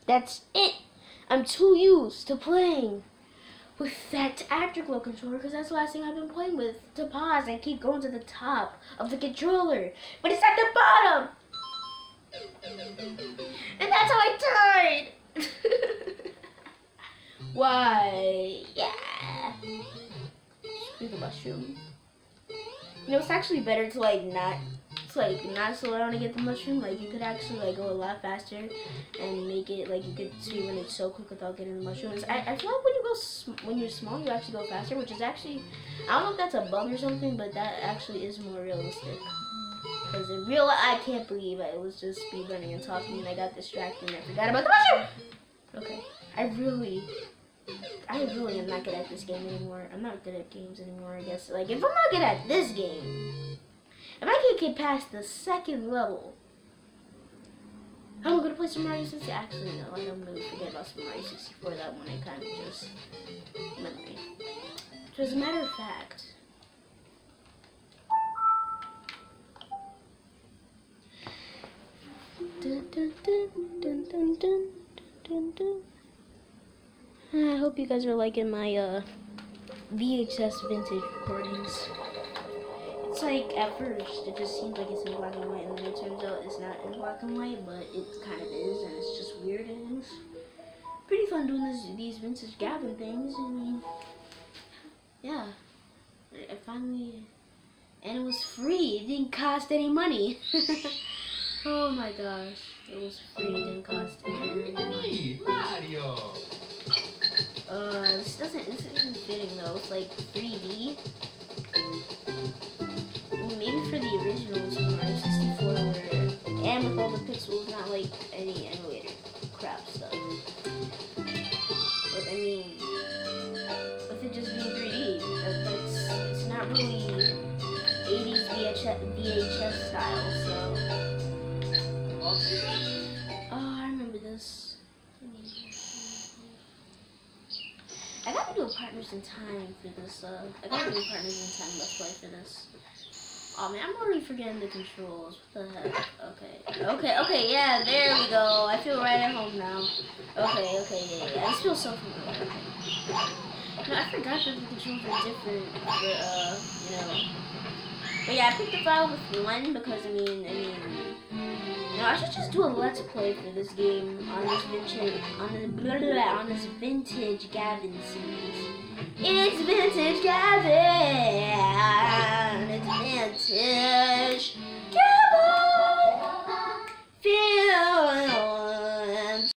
That's it. I'm too used to playing with that Afterglow controller because that's the last thing I've been playing with, to pause and keep going to the top of the controller. But it's at the bottom. And that's how I died. Why? Yeah. Screw the mushroom. You know, it's actually better to not slow down to get the mushroom. Like, you could actually like go a lot faster and make it like you could speedrun it so quick without getting the mushrooms. I feel like when you're small, you actually go faster, which is actually, I don't know if that's a bug or something, but that actually is more realistic. Because in real life, I can't believe I was just speedrunning and talking and I got distracted and I forgot about the mushroom. Okay, I really am not good at this game anymore. I'm not good at games anymore, I guess. Like, if I'm not good at this game, if I can't get past the second level, I'm gonna play Super Mario 64. Actually, no, I don't really forget about Super Mario 64. That one I kind of just memory. So as a matter of fact, I hope you guys are liking my VHS vintage recordings. It's like, at first, it just seems like it's in black and white, and then it turns out it's not in black and white, but it kind of is, and it's just weird, and it's pretty fun doing these vintage Gavin things. I mean, yeah, I finally, and it was free, it didn't cost any money. Oh my gosh, it was free, it didn't cost any money. Mario! This isn't fitting though, it's like 3D. Maybe for the original Super Mario 64 and with all the pixels, not like any emulator crap stuff. But I mean, with it just being 3D, it's not really 80s VHS style, so. Oh, I remember this. I gotta do a Partners in Time for this, I gotta do a Partners in Time Let's Play for this. Oh man, I'm already forgetting the controls. What the heck? Okay, yeah, there we go. I feel right at home now. Okay, yeah. This feels so familiar. Okay. No, I forgot that the controls were different for, you know. But yeah, I picked the file with 1 because, I mean, no, I should just do a Let's Play for this game on this vintage Gavin series. It's vintage Gavin! It's vintage!